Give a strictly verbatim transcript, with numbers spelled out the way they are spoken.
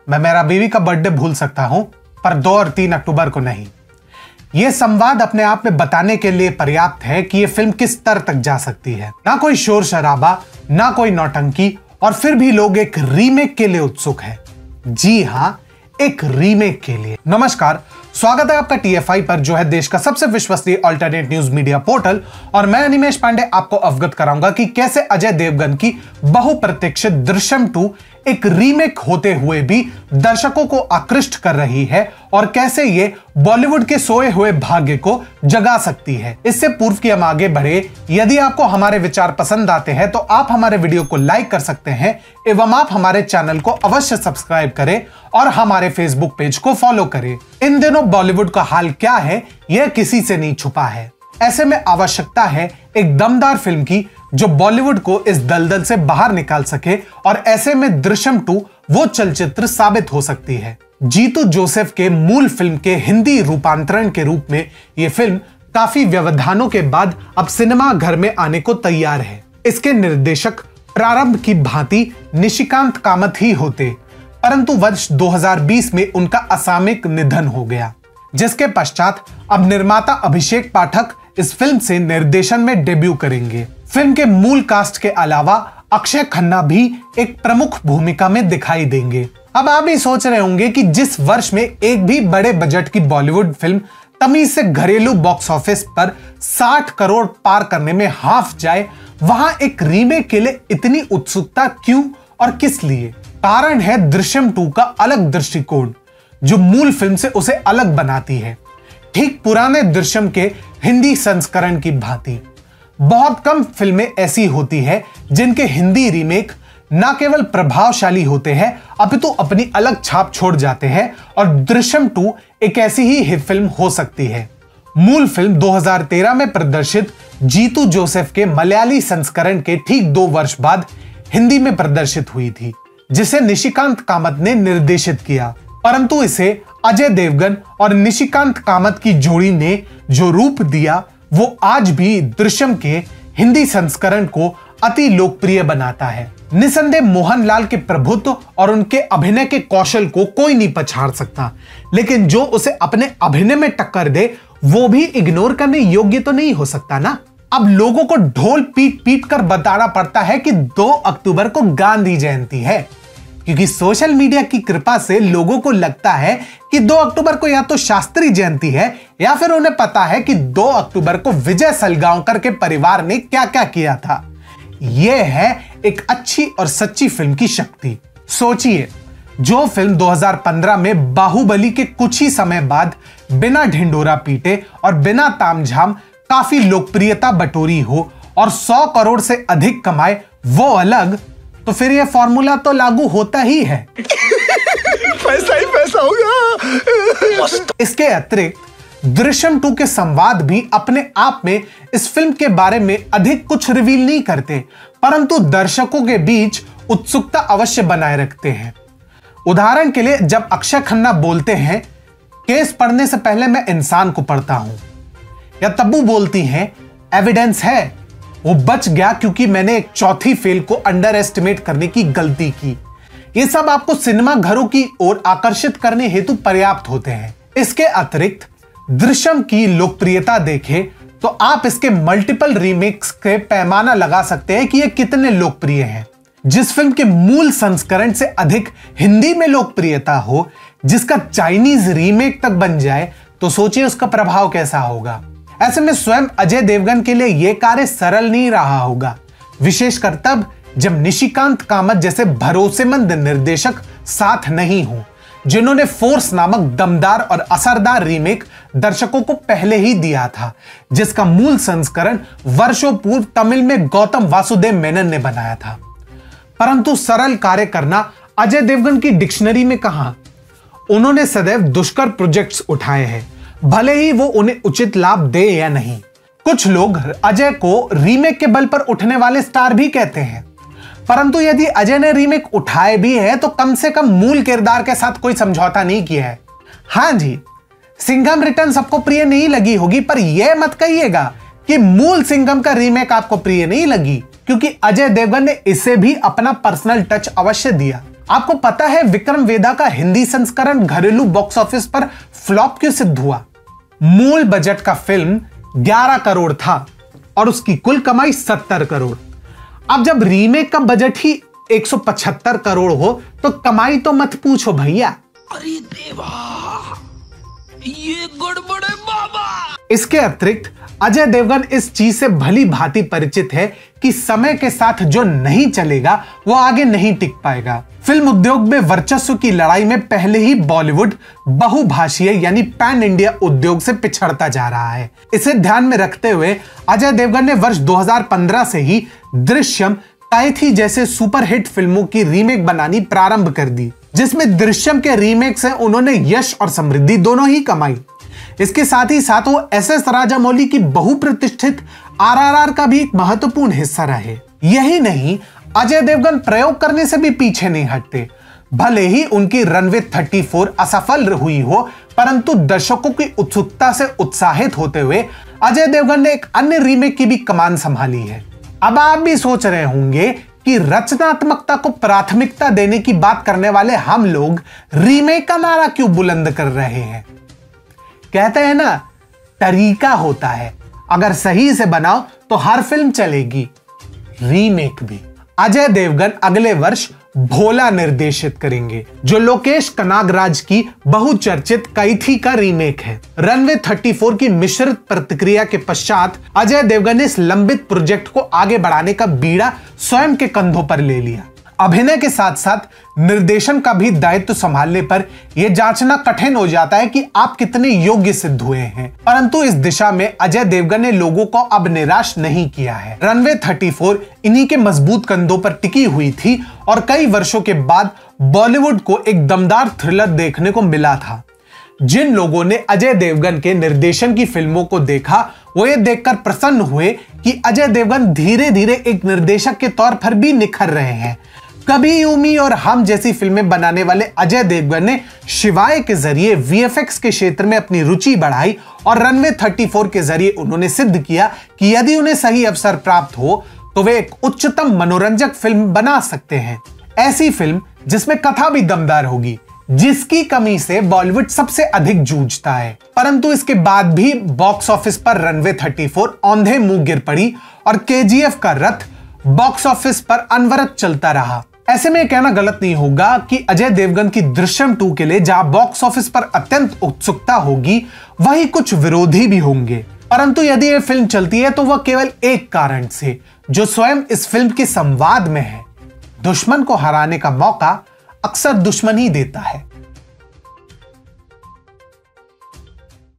मैं मेरा बीवी का बर्थडे भूल सकता हूं, पर दो और तीन अक्टूबर को नहीं। यह संवाद अपने आप में बताने के लिए पर्याप्त है कि यह फिल्म किस स्तर तक जा सकती है। ना कोई शोर शराबा, ना कोई नौटंकी, और फिर भी लोग एक रीमेक के लिए उत्सुक है। जी हां, एक रीमेक के लिए। नमस्कार, स्वागत है आपका टी एफ आई पर, जो है देश का सबसे विश्वसनीय अल्टरनेट न्यूज मीडिया पोर्टल। और मैं अनिमेश पांडे आपको अवगत कराऊंगा कि कैसे अजय देवगन की बहुप्रतीक्षित दृश्यम टू एक रीमेक होते हुए भी दर्शकों को आकृष्ट कर रही है और कैसे ये बॉलीवुड के सोए हुए भाग्य को जगा सकती है। इससे पूर्व कि हम आगे बढ़े, यदि आपको हमारे विचार पसंद आते हैं तो आप हमारे वीडियो को लाइक कर सकते हैं एवं आप हमारे चैनल को अवश्य सब्सक्राइब करें और हमारे फेसबुक पेज को फॉलो करें। इन दिनों बॉलीवुड का हाल क्या है, यह किसी से नहीं छुपा है। ऐसे में आवश्यकता है एक दमदार फिल्म की जो बॉलीवुड को इस दलदल से बाहर निकाल सके, और ऐसे में दृश्यम टू वो चलचित्र साबित हो सकती है। जीतू जोसेफ के मूल फिल्म के हिंदी रूपांतरण के रूप में यह फिल्म काफी व्यवधानों के बाद अब सिनेमा घर में आने को तैयार है। इसके निर्देशक प्रारंभ की भांति निशिकांत कामत ही होते, परंतु वर्ष दो हज़ार बीस में उनका असामयिक निधन हो गया, जिसके पश्चात अब निर्माता अभिषेक पाठक इस फिल्म से निर्देशन में डेब्यू करेंगे। फिल्म के मूल कास्ट के अलावा अक्षय खन्ना भी एक प्रमुख भूमिका में दिखाई देंगे। अब आप भी सोच रहे होंगे कि जिस वर्ष में एक भी बड़े बजट की बॉलीवुड फिल्म तमीज से घरेलू बॉक्स ऑफिस पर साठ करोड़ पार करने में हाफ जाए, वहां एक रीमेक के लिए इतनी उत्सुकता क्यों और किस लिए? कारण है दृश्यम टू का अलग दृष्टिकोण, जो मूल फिल्म से उसे अलग बनाती है, ठीक पुराने दृश्यम के हिंदी संस्करण की भांति। बहुत कम फिल्में ऐसी होती है जिनके हिंदी रीमेक न केवल प्रभावशाली होते हैं अपितु अपनी अलग छाप छोड़ जाते हैं, और दृश्यम टू एक ऐसी ही हिट फिल्म हो सकती है। मूल फिल्म दो हज़ार तेरह में प्रदर्शित जीतू जोसेफ के मलयाली संस्करण के ठीक दो वर्ष बाद हिंदी में प्रदर्शित हुई थी, जिसे निशिकांत कामत ने निर्देशित किया। परंतु इसे अजय देवगन और निशिकांत कामत की जोड़ी ने जो रूप दिया, वो आज भी दृश्यम के हिंदी संस्करण को अति लोकप्रिय बनाता है। निसंदेह मोहनलाल के प्रभुत्व और उनके अभिनय के कौशल को कोई नहीं पछाड़ सकता, लेकिन जो उसे अपने अभिनय में टक्कर दे वो भी इग्नोर करने योग्य तो नहीं हो सकता ना। अब लोगों को ढोल पीट पीट कर बताना पड़ता है कि दो अक्टूबर को गांधी जयंती है, क्योंकि सोशल मीडिया की कृपा से लोगों को लगता है कि दो अक्टूबर को या तो शास्त्री जयंती है, या फिर उन्हें पता है कि दो अक्टूबर को विजय सलगांवकर के परिवार ने क्या क्या किया था। यह है एक अच्छी और सच्ची फिल्म की शक्ति। सोचिए, जो फिल्म दो हज़ार पंद्रह में बाहुबली के कुछ ही समय बाद बिना ढिंडोरा पीटे और बिना तामझाम काफी लोकप्रियता बटोरी हो और सौ करोड़ से अधिक कमाए, वो अलग, तो फिर यह फॉर्मूला तो लागू होता ही है। पैसा ही पैसा होगा। इसके अतिरिक्त दृश्यम टू के संवाद भी अपने आप में इस फिल्म के बारे में अधिक कुछ रिवील नहीं करते, परंतु दर्शकों के बीच उत्सुकता अवश्य बनाए रखते हैं। उदाहरण के लिए, जब अक्षय खन्ना बोलते हैं, केस पढ़ने से पहले मैं इंसान को पढ़ता हूं, या तब्बू बोलती हैं, एविडेंस है, वो बच गया क्योंकि मैंने एक चौथी फेल को अंडर एस्टिमेट करने की गलती की। ये सब आपको सिनेमा घरों की ओर आकर्षित करने हेतु पर्याप्त होते हैं। इसके अतिरिक्त दृश्यम की लोकप्रियता देखें तो आप इसके मल्टीपल रीमेक्स के पैमाना लगा सकते हैं कि ये कितने लोकप्रिय हैं। जिस फिल्म के मूल संस्करण से अधिक हिंदी में लोकप्रियता हो, जिसका चाइनीज रीमेक तक बन जाए, तो सोचिए उसका प्रभाव कैसा होगा। ऐसे में स्वयं अजय देवगन के लिए यह कार्य सरल नहीं रहा होगा, विशेषकर तब जब निशिकांत कामत जैसे भरोसेमंद निर्देशक साथ नहीं हो, जिन्होंने फोर्स नामक दमदार और असरदार रीमेक दर्शकों को पहले ही दिया था, जिसका मूल संस्करण वर्षों पूर्व तमिल में गौतम वासुदेव मेनन ने बनाया था। परंतु सरल कार्य करना अजय देवगन की डिक्शनरी में कहां। उन्होंने सदैव दुष्कर प्रोजेक्ट्स उठाए हैं, भले ही वो उन्हें उचित लाभ दे या नहीं। कुछ लोग अजय को रीमेक के बल पर उठने वाले स्टार भी कहते हैं, परंतु यदि अजय ने रीमेक उठाए भी है तो कम से कम मूल किरदार के साथ कोई समझौता नहीं किया है। हां जी, सिंघम रिटर्न सबको प्रिय नहीं लगी होगी, पर यह मत कहिएगा कि मूल सिंघम का रीमेक आपको प्रिय नहीं लगी, क्योंकि अजय देवगन ने इसे भी अपना पर्सनल टच अवश्य दिया। आपको पता है विक्रम वेदा का हिंदी संस्करण घरेलू बॉक्स ऑफिस पर फ्लॉप क्यों सिद्ध हुआ? मूल बजट का फिल्म ग्यारह करोड़ था और उसकी कुल कमाई सत्तर करोड़। अब जब रीमेक का बजट ही एक सौ पचहत्तर करोड़ हो तो कमाई तो मत पूछो भैया। अरे देवा, ये गड़बड़ है बाबा। इसके अतिरिक्त अजय देवगन इस चीज से भली भांति परिचित है कि समय के साथ जो नहीं चलेगा वो आगे नहीं टिक पाएगा। फिल्म उद्योग में वर्चस्व की लड़ाई में पहले ही बॉलीवुड बहुभाषीय यानी पैन इंडिया उद्योग से पिछड़ता जा रहा है। इसे ध्यान में रखते हुए अजय देवगन ने वर्ष दो हज़ार पंद्रह से ही दृश्यम, कैथी जैसे सुपरहिट फिल्मों की रीमेक बनानी प्रारंभ कर दी, जिसमें दृश्यम के रीमेक से उन्होंने यश और समृद्धि दोनों ही कमाई। इसके साथ ही साथ वो एस एस राजामौली की बहुप्रतिष्ठित आर आर आर का भी एक महत्वपूर्ण हिस्सा रहे। यही नहीं, अजय देवगन प्रयोग करने से भी पीछे नहीं हटते। भले ही उनकी रनवे चौंतीस असफल हुई हो, परंतु दर्शकों की उत्सुकता से उत्साहित होते हुए अजय देवगन ने एक अन्य रीमेक की भी कमान संभाली है। अब आप भी सोच रहे होंगे कि रचनात्मकता को प्राथमिकता देने की बात करने वाले हम लोग रीमेक का नारा क्यों बुलंद कर रहे हैं? कहते हैं ना, तरीका होता है, अगर सही से बनाओ तो हर फिल्म चलेगी, रीमेक भी। अजय देवगन अगले वर्ष भोला निर्देशित करेंगे, जो लोकेश कनागराज की बहुचर्चित कैथी का रीमेक है। रनवे चौंतीस की मिश्रित प्रतिक्रिया के पश्चात अजय देवगन ने इस लंबित प्रोजेक्ट को आगे बढ़ाने का बीड़ा स्वयं के कंधों पर ले लिया। अभिनय के साथ साथ निर्देशन का भी दायित्व संभालने पर यह जांचना कठिन हो जाता है कि आप कितने योग्य सिद्ध हुए हैं, परंतु इस दिशा में अजय देवगन ने लोगों को अब निराश नहीं किया है। रनवे चौंतीस इन्हीं के मजबूत कंधों पर टिकी हुई थी और कई वर्षों के बाद बॉलीवुड को एक दमदार थ्रिलर देखने को मिला था। जिन लोगों ने अजय देवगन के निर्देशन की फिल्मों को देखा, वो ये देखकर प्रसन्न हुए कि अजय देवगन धीरे धीरे एक निर्देशक के तौर पर भी निखर रहे हैं। कभी यूमी और हम जैसी फिल्में बनाने वाले अजय देवगन ने शिवाय के जरिए वी एफ एक्स के क्षेत्र में अपनी रुचि बढ़ाई और रनवे चौंतीस के जरिए उन्होंने सिद्ध किया कि यदि उन्हें सही अवसर प्राप्त हो तो वे एक उच्चतम मनोरंजक फिल्म बना सकते हैं। ऐसी फिल्म जिसमें कथा भी दमदार होगी, जिसकी कमी से बॉलीवुड सबसे अधिक जूझता है। परंतु इसके बाद भी बॉक्स ऑफिस पर रनवे चौंतीस औंधे मुंह गिर पड़ी और के जी एफ का रथ बॉक्स ऑफिस पर अनवरत चलता रहा। ऐसे में कहना गलत नहीं होगा कि अजय देवगन की दृश्यम टू के लिए जहां बॉक्स ऑफिस पर अत्यंत उत्सुकता होगी, वहीं कुछ विरोधी भी होंगे। परंतु यदि यह फिल्म चलती है तो वह केवल एक कारण से, जो स्वयं इस फिल्म के संवाद में है। दुश्मन को हराने का मौका अक्सर दुश्मन ही देता है।